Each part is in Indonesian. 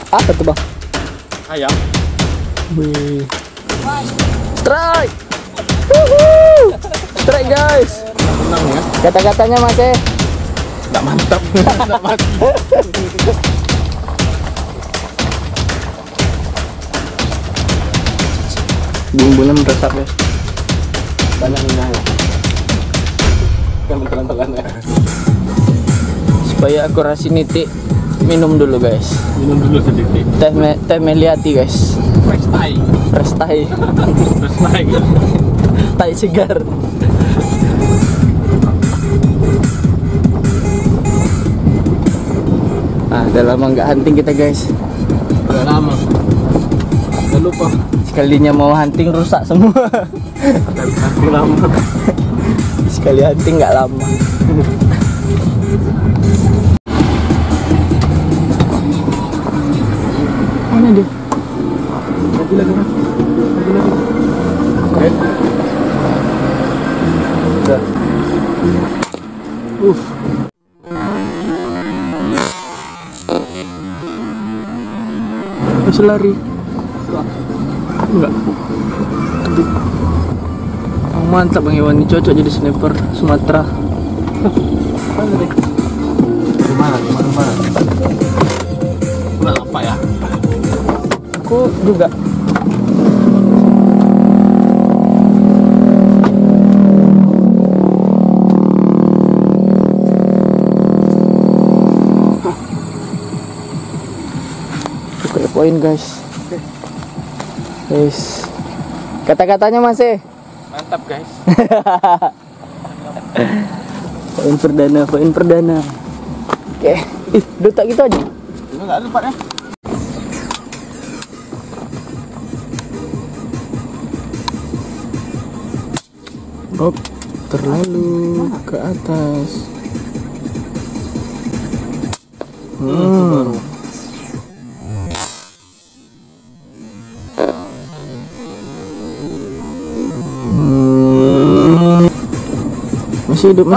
Apa tuh bang? Ayam. Wih. Strike. Woohoo. Strike guys. Menang ya. Kata-katanya Mas Nggak mantap. Nggak mati. Bumbunya meresap guys. Banyak minyak. Kan telan-telan ya. Supaya akurasi nitik, minum dulu guys. Minum dulu sedikit. Teh Meliati guys. Fresh Thai. Fresh Thai. Fresh Thai. Tai segar. Ah, udah lama nggak hunting kita guys. Udah lama. Jangan lupa. Sekalinya mau hunting rusak semua. Udah lama. Sekali hunting nggak lama. Mana dia? Lagi. Oke. Udah. Masih lari. Enggak. Oh, mantap Bang Iwan, ini cocok jadi sniper Sumatera. Mana deh? Gimana? Udah apa ya? Aku juga. Oke, poin guys. Guys. Kata-katanya Mas Mantap guys. Poin perdana. Oke. Ih, udah tak gitu aja. Ini nggak ada tempatnya. Hop, terlalu ke atas. Masih hidup.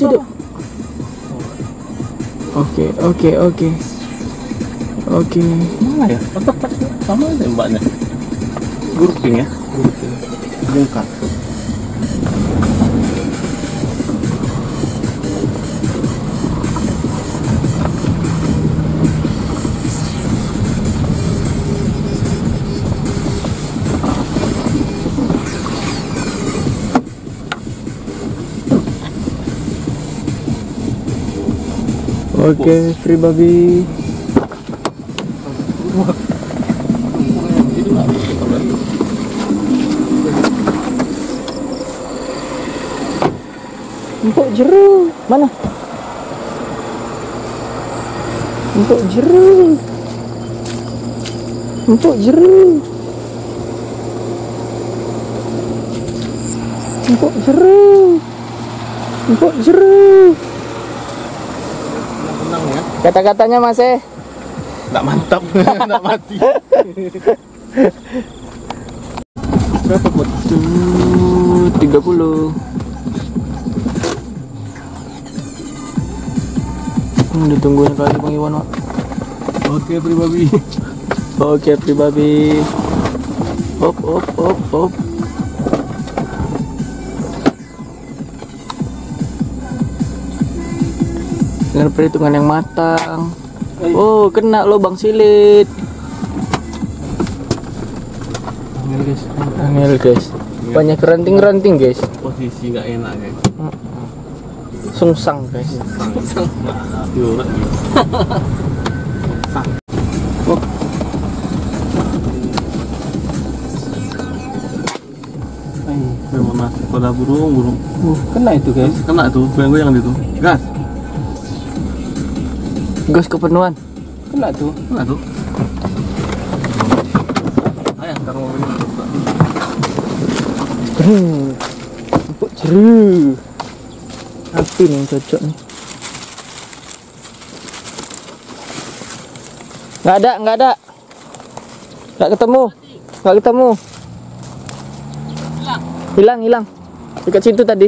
Oke. Mana ya? Sama aja mbaknya. Grouping ya. Bongkar. Oke, free babi. Empuk jeru. Mana? Empuk jeru. Menang ya. Kata-katanya Mas Nggak mantap. Nggak mati. berapa buat? 30. Ditungguin kali Bang Iwan. Oke, pribadi. Hop. Dengan perhitungan yang matang. Oh, kena lubang silit. Angel guys. Banyak ranting guys. Posisi nggak enak guys. Sungsang guys. Yuk. Memang masih pada burung. Kena itu guys. Kena tuh, goyang itu. Gas kepenuhan. Kena tuh. Ayah, ntar mau ini. Empuk jeru. Api nih yang cocok nih. Nggak ada. Nggak ketemu. Hilang. Dekat situ tadi.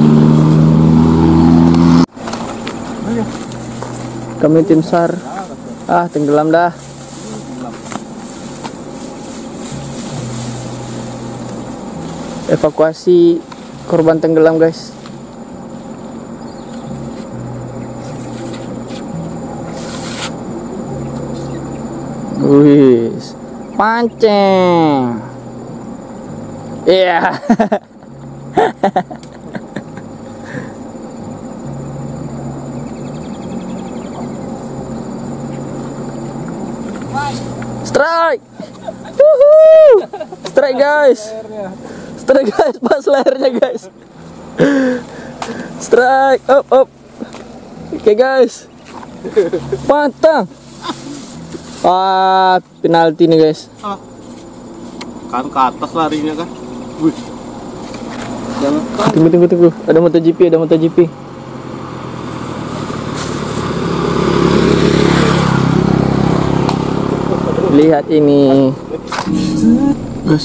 Kami tim SAR Ah, tenggelam dah. Evakuasi korban tenggelam, guys. Wih, pancing. Iya. Strike. Woohoo. Strike, guys. Strike, guys, pas layarnya, guys. Strike, up. Oke, guys. Mantap. Wah, penalti nih, guys. Kan ke atas larinya kan. Wih. Jangan kan. Tunggu. Ada MotoGP. Lihat ini. Gas.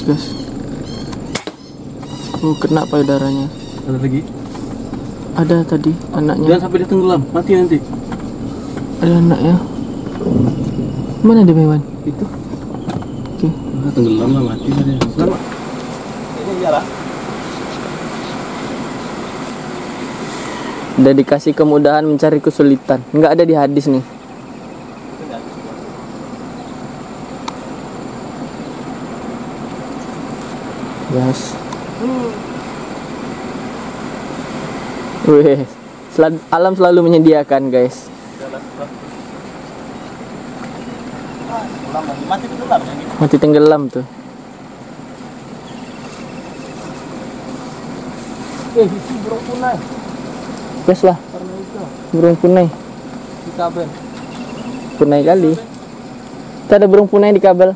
Oh, kena payudaranya. Ada lagi? Ada tadi anaknya. Jangan sampai dia tenggelam, mati nanti. Ada anaknya. Mana dia, Mewan? Itu. Oke. Tenggelam lah, mati dia. Selamat. Ini iyalah. Udah dikasih kemudahan mencari kesulitan. Nggak ada di hadis nih. Yes. Wih, alam selalu menyediakan, guys. Mati tenggelam tuh. Isi burung punai. Wes lah, Karena itu burung punai. di kabel. Punai kali. Kita ada burung punai di kabel.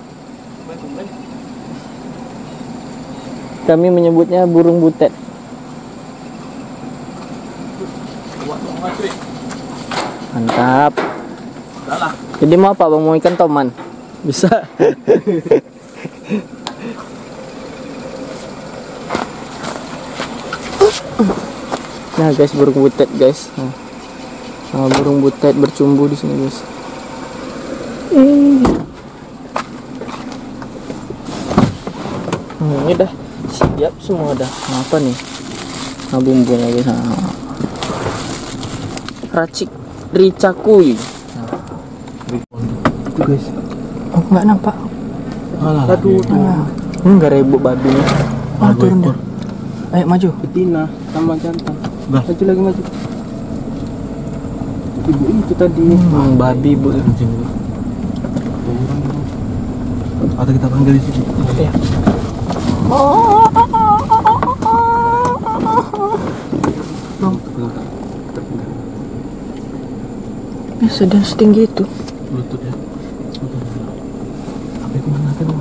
Kami menyebutnya burung butet. Mantap. Udahlah. Jadi mau apa, Bang? Mau ikan toman? Bisa. Nah, guys, burung butet, guys. Nah, burung butet bercumbu di sini, guys. Ini dah siap semua dah. Nah, apa nih? Nah, bumbunya, guys. Nah. Racik ricakui. Itu guys. Oh, nggak nampak. Aduh. Enggak rebuk babinya. Ah, turun dah. Ayo maju. Betina sama jantan. Maju lagi maju. Ibu itu tadi. Babi, Bu. Atau kita panggil di sini. Ya. Bisa dan setinggi itu. Lutut ya. Apa itu mana kan?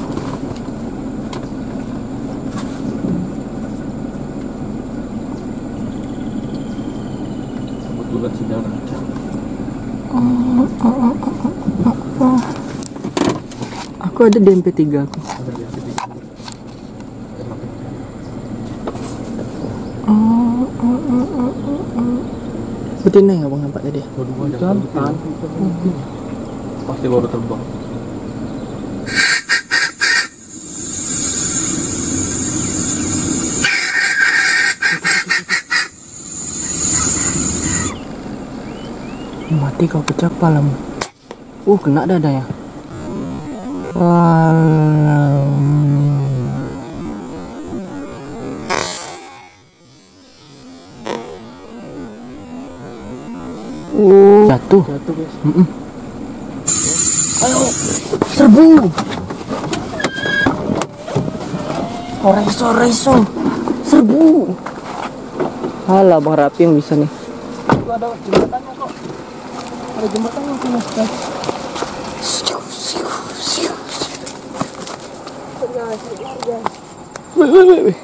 Kebetulan sejarah. Aku ada di MP3 aku. Betina ya, Bang, nampak tadi. Jantan. Pasti baru terbang. Mati kau, pecah kepalamu. Kena dadanya. Jatuh, guys. Ayo, serbu. Reso, serbu. Alah, Bang Rapi yang bisa nih. Itu ada jembatannya kok. Ada jembatannya punya guys. Wih.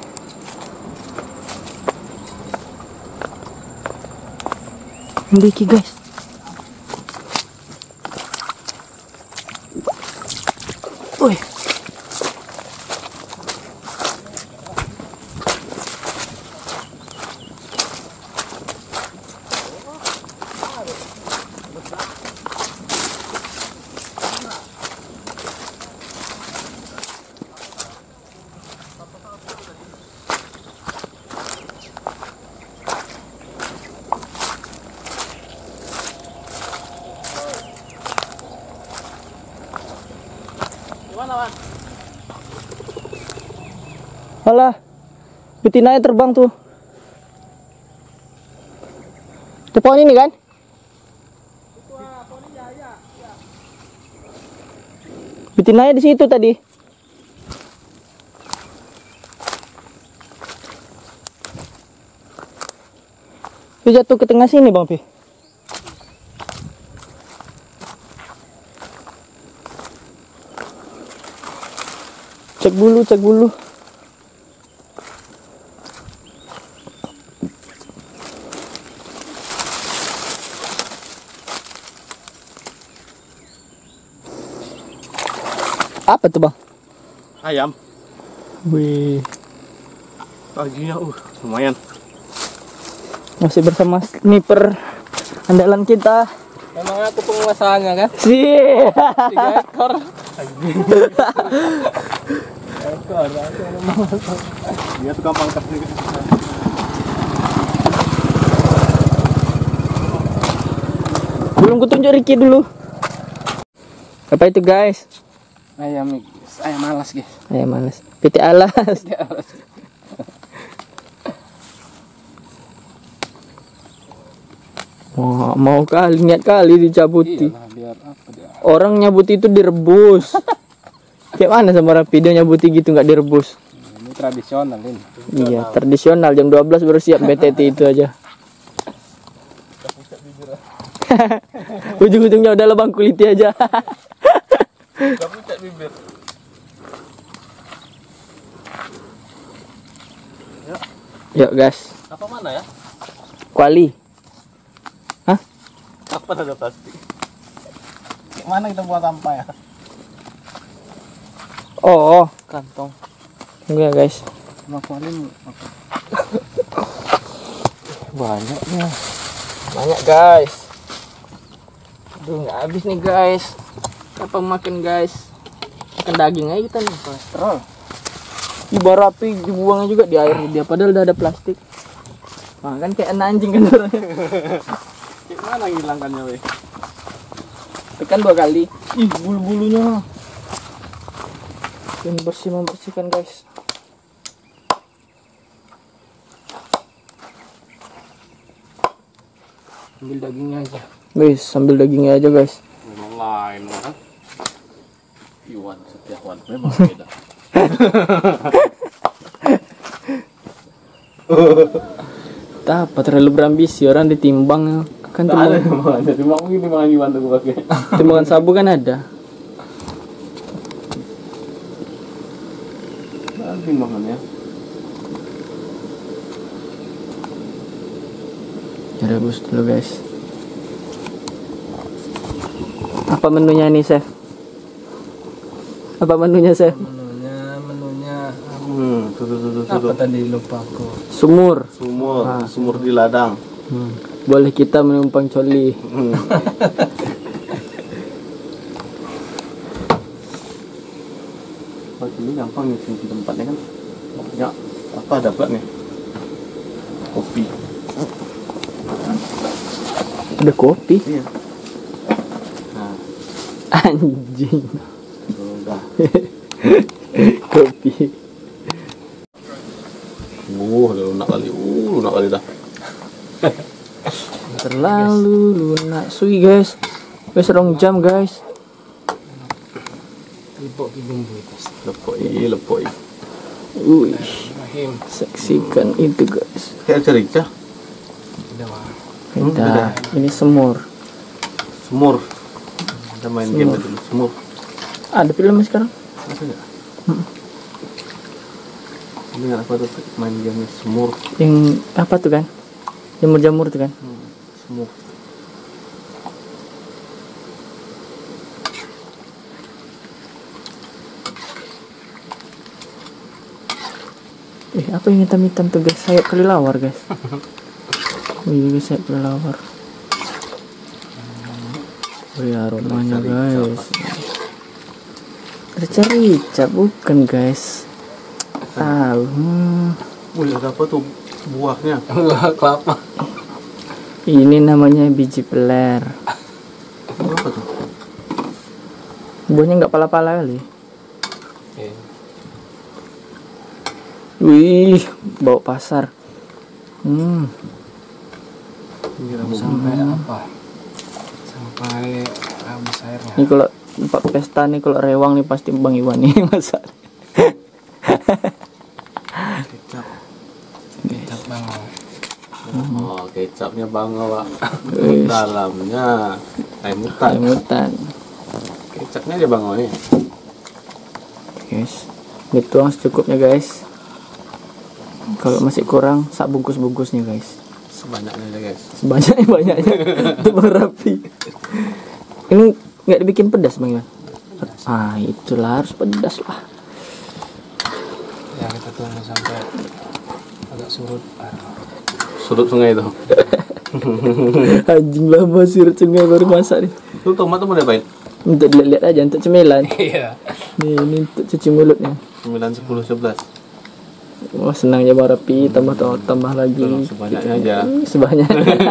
Mendiki, guys. Wih. Wan? Alah, betinanya terbang tuh. Itu pohon ini kan? Betinanya di situ tadi. Itu jatuh ke tengah sini Bang Pi. Cek dulu, cek dulu. Apa tuh Bang? Ayam. Wih, Paginya lumayan. masih bersama sniper andalan kita. Emang aku penguasanya kan? Sih. 3 ekor. Dia tukang pangkas nih. Belum kutunjuk Ricky dulu. Apa itu guys? Ayam nih, guys. Ayam malas guys. Ayam malas. PT alas. Wah, mau kali, niat kali dicabuti. Iyalah, biar apa dia? Orang nyabuti itu direbus. Kayak mana sama orang video nyabuti gitu nggak direbus? Ini tradisional ini. Iya, tradisional jam 12 baru siap BTT itu aja. Ujung-ujungnya udah lebang kulitnya aja. Gak pucat bibir. Yuk guys, Apa mana ya? kuali. Hah? Apa ada plastik? Mana kita buat sampah ya? Oh, Kantong. enggak guys. Sama kualin apa? Banyaknya. Banyak guys. Aduh, nggak habis nih guys. Apa makan guys? Makan daging aja kita nih, kolesterol. Di baru api dibuangnya juga di air dia, padahal udah ada plastik. Wah, kan kayak anjing kan orangnya. Gimana ngilangkannya weh? Tekan 2 kali. Ih, bulu-bulunya. Dan membersihkan guys. Ambil dagingnya aja. Guys, sambil dagingnya aja guys. Memang lain kan? Iwan Setiawan memang beda. Apa terlalu berambisi orang ditimbang kan timbang, Jadi mau ini malah Iwan tuh pakai. timbangan sabu kan ada. Timbangannya. Rebus dulu guys. Apa menunya nih chef? Apa menunya chef? Menunya. Tuh. Apa tadi lupa aku? Sumur. Sumur di ladang. Boleh kita menumpang coli. Oh, ini gampang nih di tempatnya kan. Ya, apa dapat nih? Kopi. Ada kopi. Iya. Nah, Anjing. udah. Kopi. Lunak kali dah. Terlalu lunak. Sui guys. Wes 2 jam guys. Ipok ki bumbu. Lepoi. Wih, Rahim. saksikan itu guys. Kayak cerita. Udah mah. Kita ini semur. Semur. Kita main game dulu. Semur. Ada filmnya sekarang? Ada nggak? Ini nggak apa tuh main game semur. Yang apa tuh kan? Jamur-jamur tuh kan? Semur. Apa yang hitam-hitam tuh guys? Sayap kelelawar guys. Wih guys, sayap kelelawar. Wih, aromanya guys. Rica-rica bukan guys. Tahu. Wih, ada apa tuh buahnya? Kelapa. Ini namanya biji peler. Apa tuh? Buahnya nggak pala-pala kali. Wih, bawa pasar. Sampai apa? Sampai habis airnya. Ini kalau tempat pesta nih, kalau rewang nih pasti Bang Iwan nih masak. Kecap. Kecap Bang. Oh, kecapnya bangga, Pak. Wih. Dalamnya remutan. Remutan. Kecapnya aja bangga nih. Guys, dituang secukupnya guys. Kalau masih kurang, sak bungkus-bungkusnya guys. Sebanyaknya aja, guys. Sebanyak-banyaknya untuk Bang Rapi. Ini nggak dibikin pedas Bang Iwan? Ah, itulah harus pedas lah. Ya kita tunggu sampai agak surut. Surut sungai itu. Anjing lama surut sungai baru masak nih. Itu tomat tuh mau diapain? Untuk dilihat aja, untuk cemilan. Iya. Nih, ini untuk cuci mulutnya. 9, 10, 11. Wah, senangnya Bang Rapi, tambah lagi. Tuh, sebanyaknya aja. Sebanyak.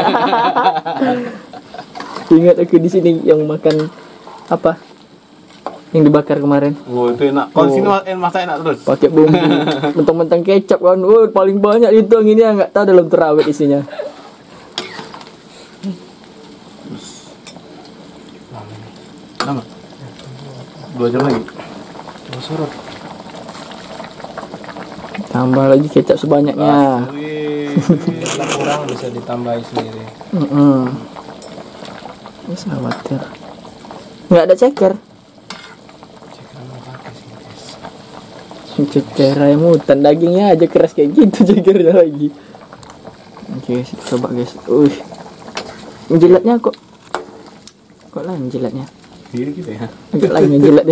Ingat aku di sini yang makan apa? Yang dibakar kemarin. Oh, itu enak. Kalau sini masak enak terus. Pakai bumbu mentang-mentang kecap kan. Oh, paling banyak itu yang ini nggak tahu dalam terawet isinya. Lama. 2 jam lagi. Tunggu surut. Tambah lagi kecap sebanyaknya. Kalau kurang bisa ditambahin sendiri. Wis khawatir. Nggak ada ceker. Ceker mau pakai sih guys. Ceker ayam hutan, dagingnya aja keras kayak gitu cekernya lagi. Oke, coba guys. Menjilatnya kok lain jilatnya. Gini gitu ya. Agak lain menjilatnya.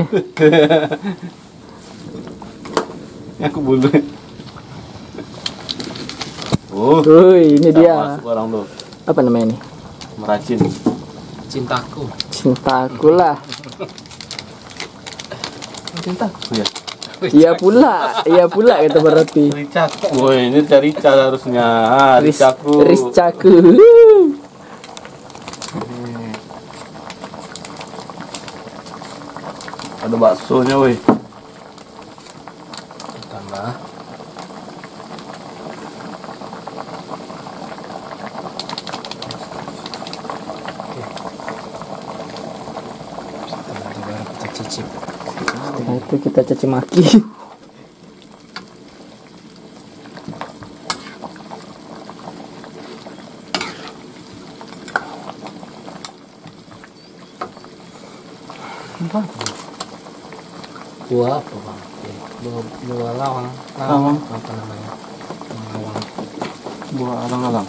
Aku bulu. Oh, Ini dia. masuk orang tuh. Apa namanya ini? Meracin. Cintaku. Cintaku lah. Cintaku. Iya. Iya pula kata berarti. Ricaku. Woi, ini cari cara harusnya. Ricaku. Riscaku. Ada baksonya, woi. Tambah. Setelah itu baru kita cicip. Setelah itu kita caci maki. Buah apa bang? Buah lawang. Lawang. Apa namanya? Lawang. Buah alang-alang.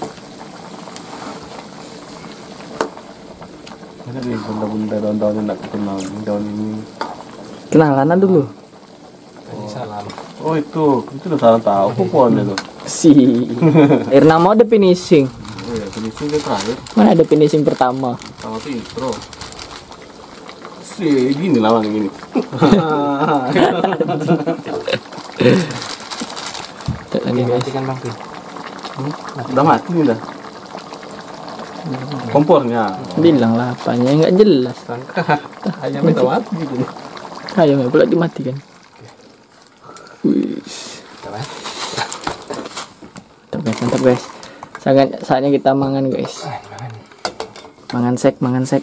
Ada nih benda-benda daun-daun yang tak kenal. Daun ini. Kenalan dulu. Kasih salam. Oh itu udah salah tahu kok pohonnya tuh. Si Irna mau ada finishing. Oh ya, finishing dia terakhir. Mana ada finishing pertama? Sama tuh intro. Gini lawan gini. Lagi guys. Matikan bang Pi. Udah mati nih dah. Kompornya. Bilang lah apanya nggak jelas. Sangka ayamnya udah mati gitu. Ayamnya pula dimatikan. Wih. Mantap guys. Saatnya kita mangan guys. Mangan sek.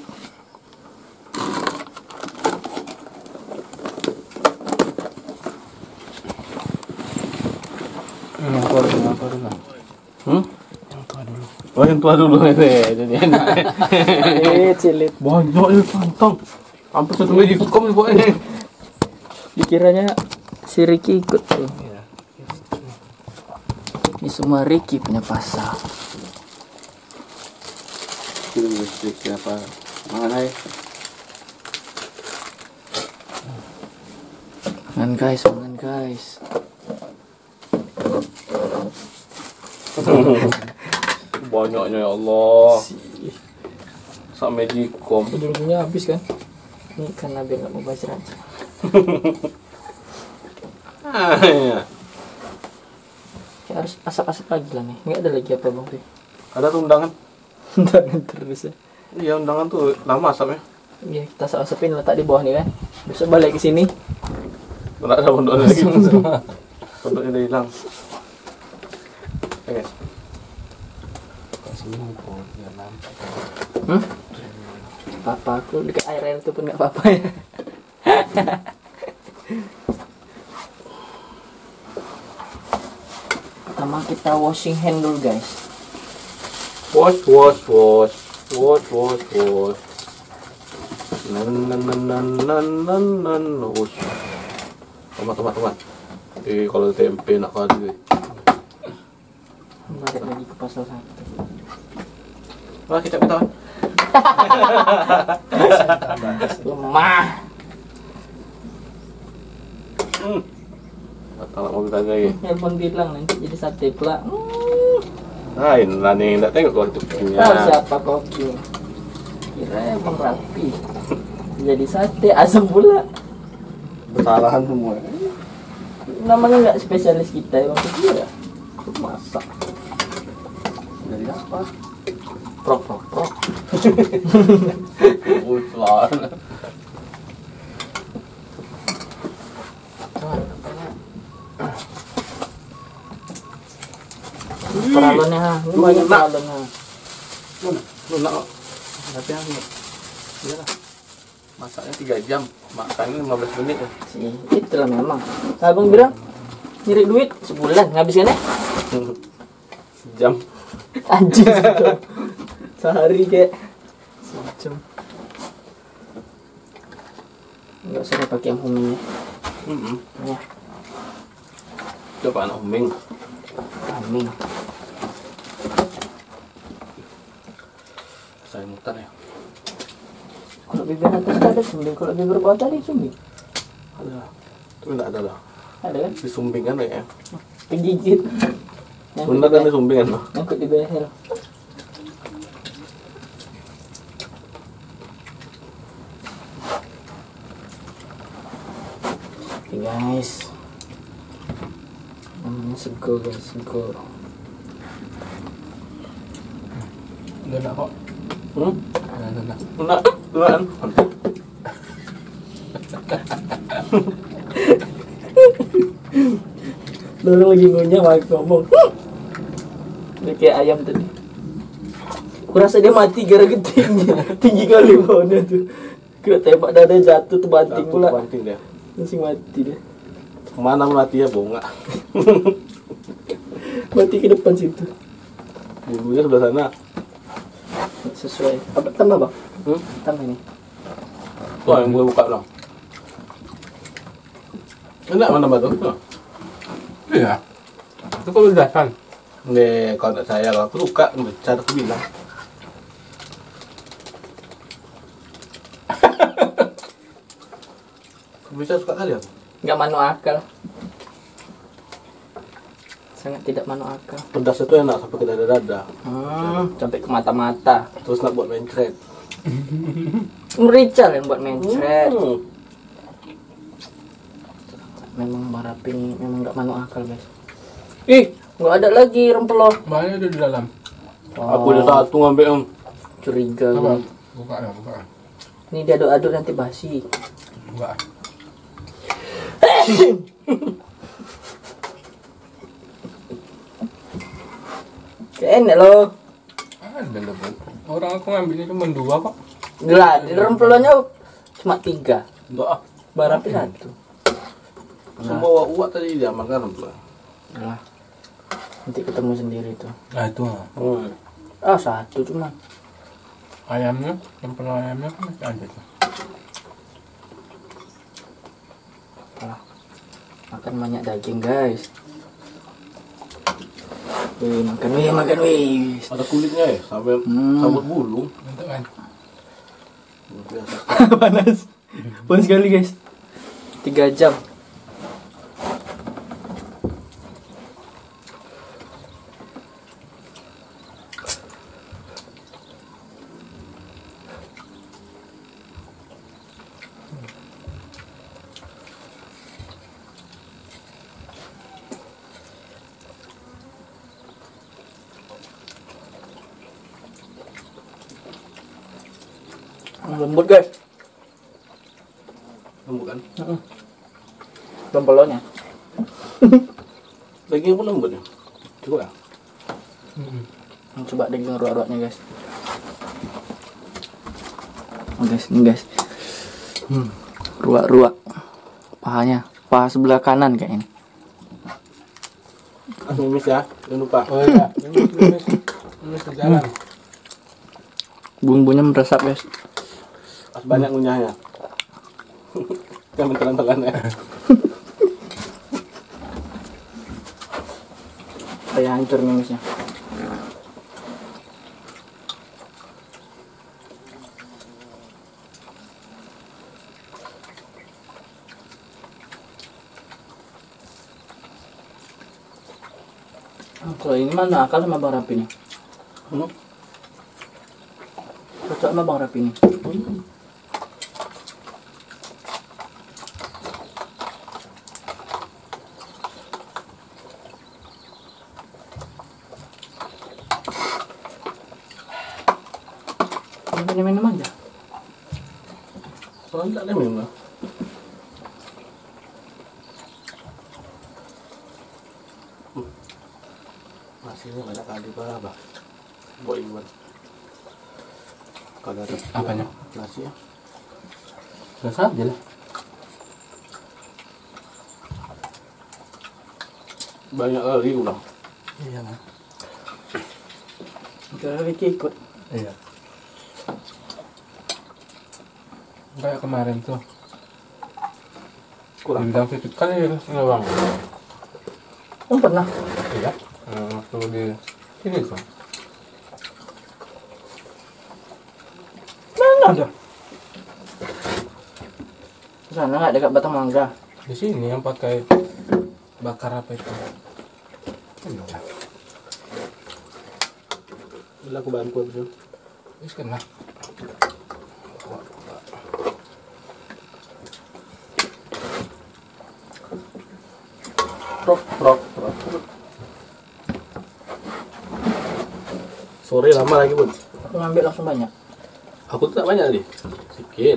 Yang tua dulu. Yang tua dulu. Oh yang tua dulu ini jadi enak. Cilit. Banyak ya kantong. Hampir 1 biji kom nih pokoknya. Dikiranya si Ricky ikut tuh. Ini semua Ricky punya pasal. Itu listrik siapa? Mana ya? Mangan guys. Banyaknya ya Allah. Sampai jikom. Dulunya habis kan? Ini karena biar nggak mau baca aja. Ya. Kayak harus asap-asap lagi lah nih. Nggak ada lagi apa bang Pi? Ada tuh undangan. Undangan terus ya. Iya undangan tuh lama asapnya. Iya kita asap-asapin letak di bawah nih kan. Besok balik ke sini. Nggak ada undangan lagi. Sendoknya udah hilang. Guys. Kasih mumpung biar nampak. Apa aku dekat air itu pun nggak apa-apa ya. Pertama kita washing hand dulu guys. Wash. Wash. Tomat. Kalau tempe nak kali. Balik lagi ke pasal 1. Wah, kecap kita. Lemah. Tak mau kita lagi. Handphone bilang nanti jadi sate pula. Nah, ini lah nih, enggak tengok kau tukinya. Tahu siapa koki? Kira emang rapi. Jadi sate asam pula. Kesalahan semua. Namanya nggak spesialis kita emang kira. Masak. Jadi apa? Prok. Usulan. Peralonnya, ini banyak peralonnya. Lunak kok. Tapi yang iya lah. Masaknya 3 jam, makannya 15 menit ya. Itulah memang. Abang bilang nyari duit sebulan ngabiskannya Sejam. anjing sejam. Sehari kayak sejam. Enggak usah pakai yang humingnya. Ya, Coba anak huming. huming. Saya mutan ya. Kalau bibir atas ada sumbing, kalau bibir bawah tadi sumbing. Ada. Itu enggak ada lah. Ada kan? Di sumbing kan ya. Kegigit. Sunda kan di sumbing kan. Nyangkut di behel. Oke guys. Namanya sego guys, sego. Udah nak kok. Nah. Nah. Enggak, duluan. Lorong lagi ngunyah Mike ngomong. Dia kayak ayam tadi. Kurasa dia mati gara tinggi. Tinggi kali baunya tuh. Kira tembak dada jatuh tuh banting pula. Banting dia. Langsung mati dia. Kemana mati ya bunga? Mati ke depan situ. Bulunya sebelah sana. Sesuai. Apa tambah bang? Tambah ini. Tuh yang gue buka dong. Enak mana batu? Tuh. Iya. Itu kok udah kan? Nih, kalau enggak saya, kalau aku suka, cara aku bilang. Kamu bisa suka kali ya? Nggak manu akal. Sangat tidak manu akal. Pedas itu enak sampai ke dada-dada. Sampai ke mata-mata. Terus nak buat mencret. Merical yang buat mencret. Memang Barapi ini memang nggak manu akal guys. Ih, nggak ada lagi rempelo. Banyak ada di dalam. Aku ada satu ngambil yang Curiga Apa? gue. Buka ya, buka. Ini diaduk-aduk nanti basi. Buka. Kayaknya loh. Ada lah, Bu. Orang aku ngambilnya cuma 2 kok. Gila, di rempelonya cuma 3. enggak ah. Barapi 1. Semua uak tadi diamankan belum? Nah, nanti ketemu sendiri tuh. Nah itu Ah, 1 cuma. ayamnya, tempel ayamnya kan masih ada tuh. Makan banyak daging guys. Makan wih. Ada kulitnya ya, sampai sambut bulu. Mantap kan? Biasa. Panas. Panas sekali guys. 3 jam. Lembut guys. Lembut kan? Rempelonya. Daging pun lembut ya. Cukup ya. Coba daging ruak-ruaknya guys. Oh, guys, ini guys. Ruak-ruak. Pahanya, paha sebelah kanan kayak ini. Langsung mimis ya, jangan lupa. Oh iya, ini sejalan. Bumbunya meresap guys. Pas banyak ngunyahnya. Jangan telan-telan ya. Kayak hancur mimisnya. Kalau ini mana akal sama Bang Rapi nih? Cocok sama Bang Rapi nih. Minum aja. Soalnya tak ada minum lah. Nasinya banyak kali berapa? Buat ibuan. Kalau ada Apanya? nasi ya. Biasa aja lah. Banyak kali ulang. Iya lah. Kalau Ricky ikut. Iya. Kayak kemarin tuh. Kurang. Dibilang situ kan ya enggak bang. Oh pernah. Iya. Waktu di sini tuh. Mana ada? Sana nggak dekat batang mangga. Di sini yang pakai bakar apa itu? Enggak. Bila aku bantu abis itu. Wis kena. Prok. Sore lama lagi bun. Aku ngambil langsung banyak. Aku tuh tak banyak tadi. Sedikit.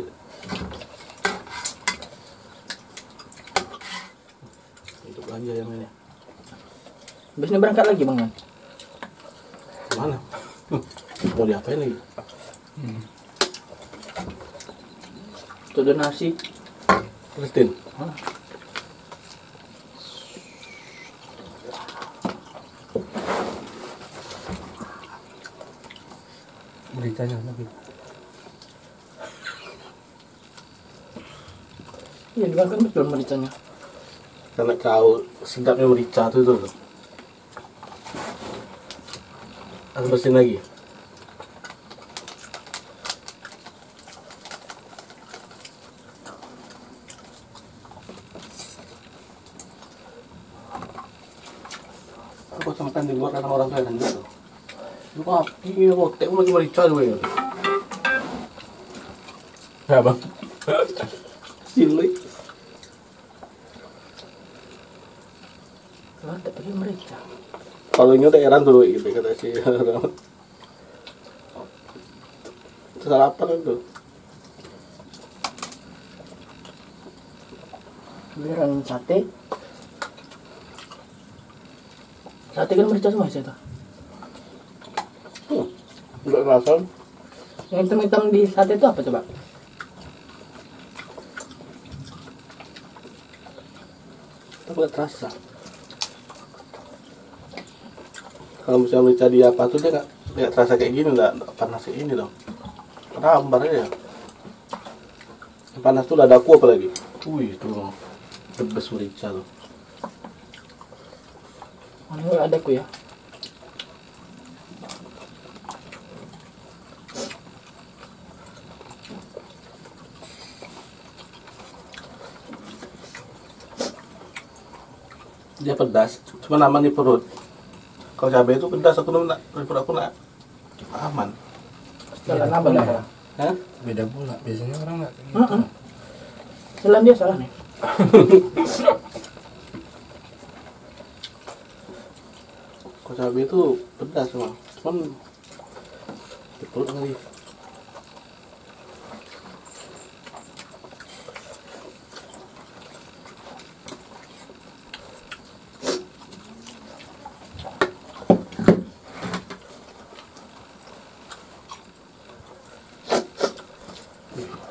Untuk belanja yang ini. Habis ini berangkat lagi bang. Mana? Mau diapain lagi? Untuk donasi. Kristin. Beritanya lagi. Iya dimakan betul mericanya. Karena tahu sedapnya merica tuh. Harus bersihin lagi. Aku makan di luar karena orang kaya kan gitu. Lu kaki, rotek lagi merica juga ya. Ya bang. Cilik. Wah tak pakai merica. Kalau ini udah heran dulu gitu kata si sarapan itu. Giliran sate. Sate kan merica semua sih tuh. Enggak kerasa. Yang hitam-hitam di sate itu apa coba? Tapi nggak terasa. Kalau misalnya merica di apa tuh dia nggak terasa kayak gini, nggak panas kayak ini dong. Rambar aja. Yang panas tuh ladaku apalagi. Wih tuh debes merica tuh. Mana ada ku ya? Dia pedas, cuma aman di perut. Kalau cabai itu pedas, aku nak di perut aku nak aman. Jalan apa lah? Hah? Beda pula. Biasanya orang nggak. Jalan dia salah nih. Kalau cabai itu pedas cuma di perut ngeri.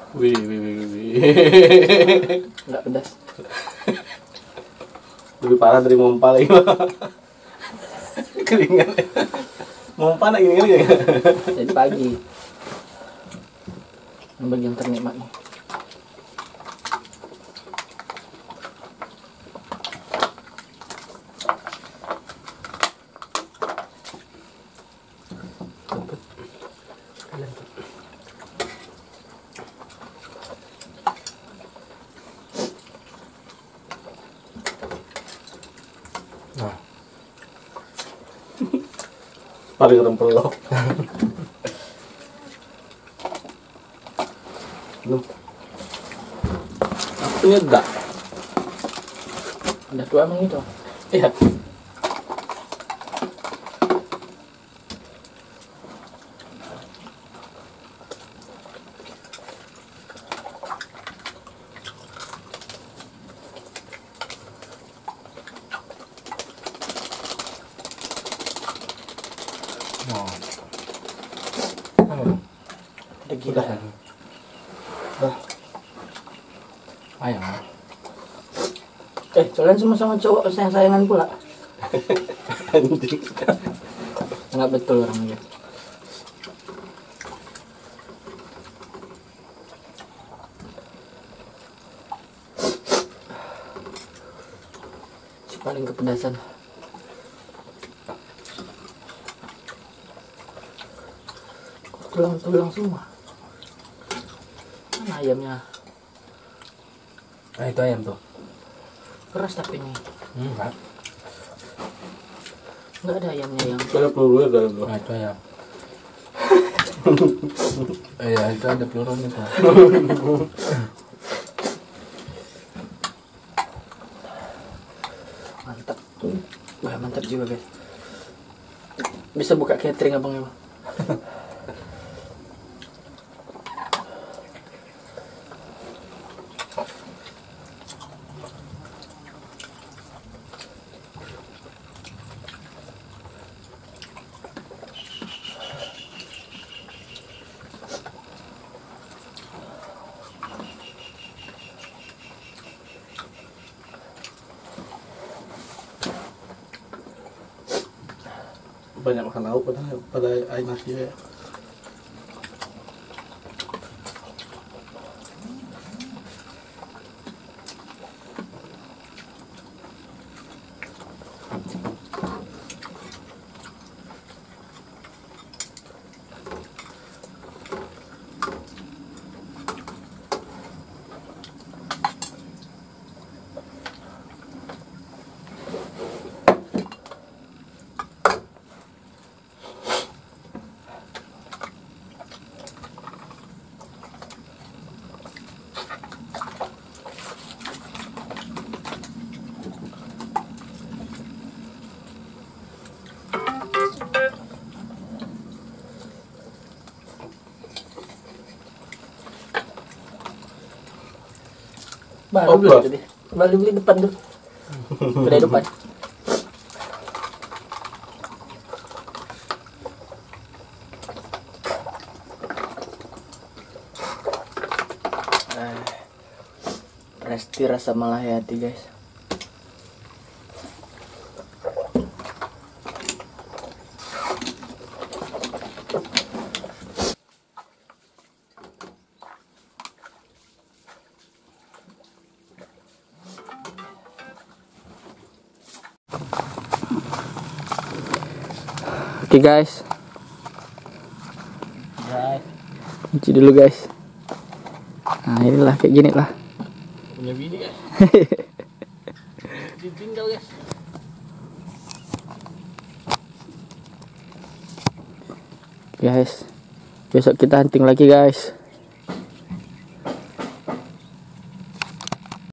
Wih, wih, wih, wih. Enggak pedas. Lebih parah dari mompa lagi. Keringan. Mompa nak gini-gini ya. Jadi pagi. Yang bagian ternikmat nih. Paling rempelok. Lu. Aku nyedak. Udah tua emang itu. Iya. Udah gila. Udah. Ayo. Kalian semua sama cowok sayang-sayangan pula. Anjing. Enggak betul orangnya. Si paling kepedasan. Tulang-tulang semua. Mana ayamnya? Nah itu ayam tuh. Keras tapi ini. Enggak. Enggak ada ayamnya yang Ada peluru dalam lu. Nah itu ayam. Iya itu ada pelurunya tuh. mantap. Wah mantap juga guys. Bisa buka catering abang ya. Banyak makan lauk pada air nasi ya. Baru beli Oplos. tadi. Baru beli depan tuh. Kedai depan. Resti rasa Malahayati guys. Oke guys, cuci dulu guys. Nah inilah kayak gini lah. Punya bini guys. Ditinggal guys. Guys, besok kita hunting lagi guys.